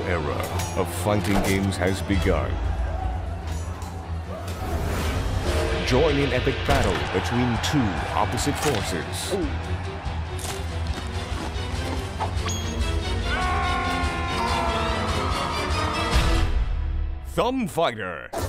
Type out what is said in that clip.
era of fighting games has begun. Join in epic battle between two opposite forces. Thumb Fighter.